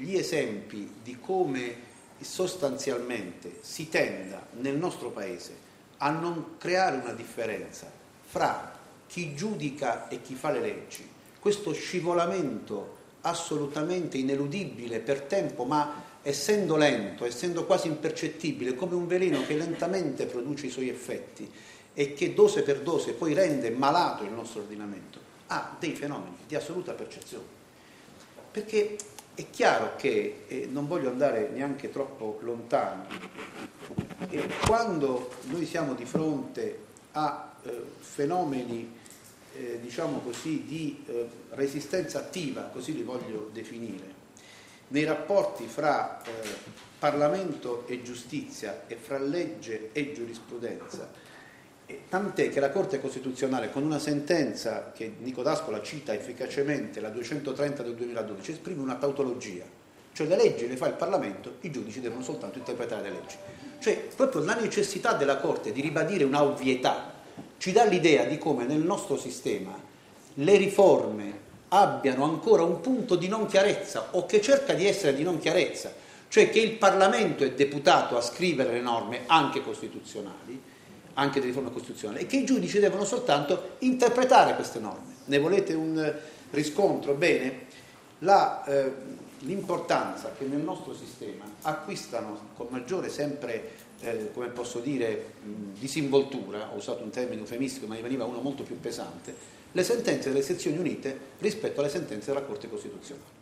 gli esempi di come sostanzialmente si tenda nel nostro Paese a non creare una differenza fra chi giudica e chi fa le leggi, questo scivolamento assolutamente ineludibile per tempo, ma essendo lento, essendo quasi impercettibile, come un veleno che lentamente produce i suoi effetti e che dose per dose poi rende malato il nostro ordinamento, ha dei fenomeni di assoluta percezione. Perché è chiaro che, non voglio andare neanche troppo lontano, quando noi siamo di fronte a fenomeni, diciamo così, di resistenza attiva, così li voglio definire, nei rapporti fra Parlamento e giustizia e fra legge e giurisprudenza, tant'è che la Corte Costituzionale, con una sentenza che Nico D'Ascola cita efficacemente, la 230 del 2012, esprime una tautologia, cioè le leggi le fa il Parlamento, i giudici devono soltanto interpretare le leggi. Cioè proprio la necessità della Corte di ribadire una ovvietà ci dà l'idea di come nel nostro sistema le riforme abbiano ancora un punto di non chiarezza, o che cerca di essere di non chiarezza, cioè che il Parlamento è deputato a scrivere le norme anche costituzionali, anche di riforma costituzionale, e che i giudici devono soltanto interpretare queste norme. Ne volete un riscontro? Bene, l'importanza che nel nostro sistema acquistano con maggiore sempre, come posso dire, disinvoltura, ho usato un termine eufemistico ma ne veniva uno molto più pesante, le sentenze delle sezioni unite rispetto alle sentenze della Corte Costituzionale.